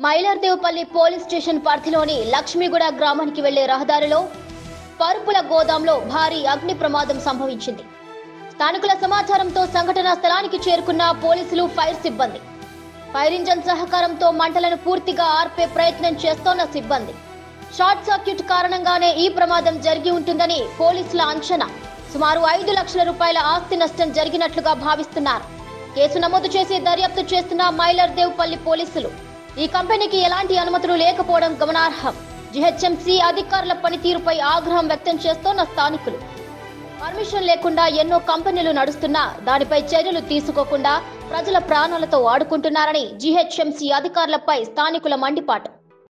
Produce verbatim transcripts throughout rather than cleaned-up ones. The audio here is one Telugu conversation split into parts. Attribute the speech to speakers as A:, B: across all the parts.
A: మైలార్దేవపల్లి పోలీస్ స్టేషన్ పరిధిలోని లక్ష్మీగూడ గ్రామానికి వెళ్లే రహదారిలో పరుపుల గోదాంలో భారీ అగ్ని ప్రమాదం సంభవించింది. స్థానికుల సమాచారంతో సంఘటనా స్థలానికి చేరుకున్న పోలీసులు, ఫైర్ సిబ్బంది ఫైర్ ఇంజన్ సహకారంతో మంటలను పూర్తిగా ఆర్పే ప్రయత్నం చేస్తోన్న సిబ్బంది షార్ట్ సర్క్యూట్ కారణంగానే ఈ ప్రమాదం జరిగి ఉంటుందని పోలీసుల అంచనా. సుమారు ఐదు లక్షల రూపాయల ఆస్తి నష్టం జరిగినట్లుగా భావిస్తున్నారు. కేసు నమోదు చేసి దర్యాప్తు చేస్తున్న మైలార్దేవపల్లి పోలీసులు ఈ కంపెనీకి ఎలాంటి అనుమతులు లేకపోవడం గమనార్హం. జీహెచ్ఎంసీ అధికారుల పనితీరుపై ఆగ్రహం వ్యక్తం చేస్తోన్న స్థానికులు పర్మిషన్ లేకుండా ఎన్నో కంపెనీలు నడుస్తున్నా దానిపై చర్యలు తీసుకోకుండా ప్రజల ప్రాణాలతో ఆడుకుంటున్నారని జీహెచ్ఎంసీ అధికారులపై స్థానికుల మండిపాటు.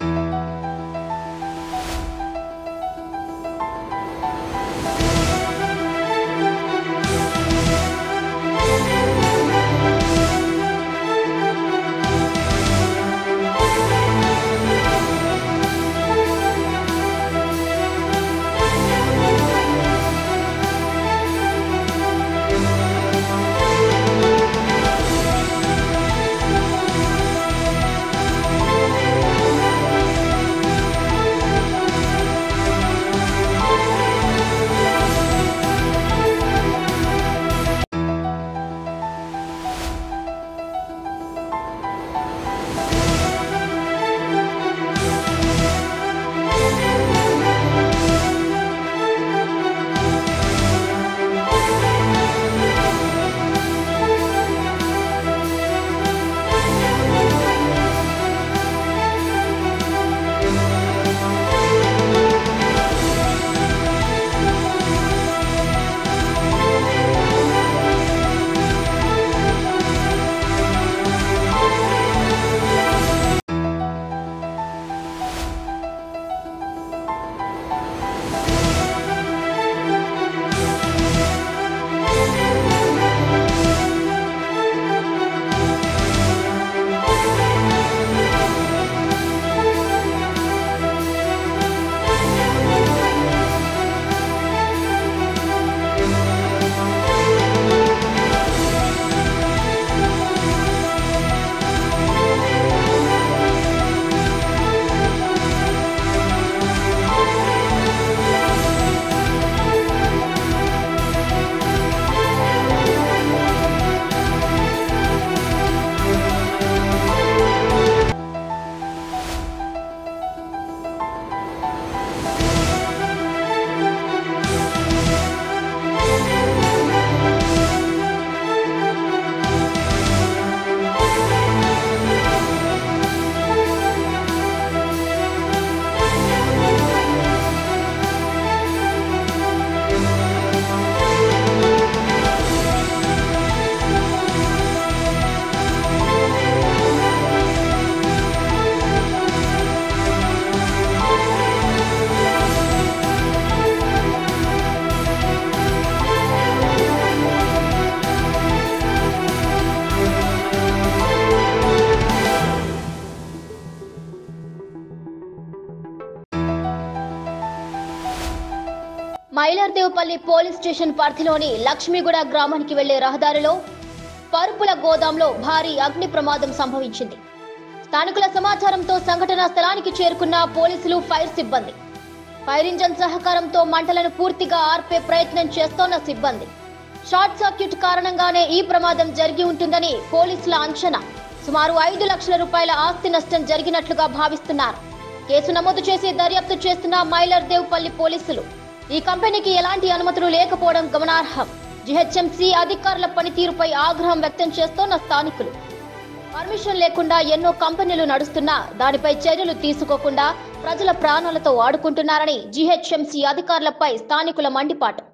A: మైలార్దేవపల్లి పోలీస్ స్టేషన్ పరిధిలోని లక్ష్మీగూడ గ్రామానికి వెళ్లే రహదారిలో పరుపుల గోదాంలో భారీ అగ్ని ప్రమాదం సంభవించింది. స్థానికుల సమాచారంతో సంఘటనా స్థలానికి చేరుకున్న పోలీసులు, ఫైర్ సిబ్బంది ఫైర్ ఇంజన్ సహకారంతో మంటలను పూర్తిగా ఆర్పే ప్రయత్నం చేస్తోన్న సిబ్బంది షార్ట్ సర్క్యూట్ కారణంగానే ఈ ప్రమాదం జరిగి ఉంటుందని పోలీసుల అంచనా. సుమారు ఐదు లక్షల రూపాయల ఆస్తి నష్టం జరిగినట్లుగా భావిస్తున్నారు. కేసు నమోదు చేసి దర్యాప్తు చేస్తున్న మైలార్దేవపల్లి పోలీసులు ఈ కంపెనీకి ఎలాంటి అనుమతులు లేకపోవడం గమనార్హం. జీహెచ్ఎంసీ అధికారుల పనితీరుపై ఆగ్రహం వ్యక్తం చేస్తోన్న స్థానికులు పర్మిషన్ లేకుండా ఎన్నో కంపెనీలు నడుస్తున్నా దానిపై చర్యలు తీసుకోకుండా ప్రజల ప్రాణాలతో ఆడుకుంటున్నారని జీహెచ్ఎంసీ అధికారులపై స్థానికుల మండిపాటు.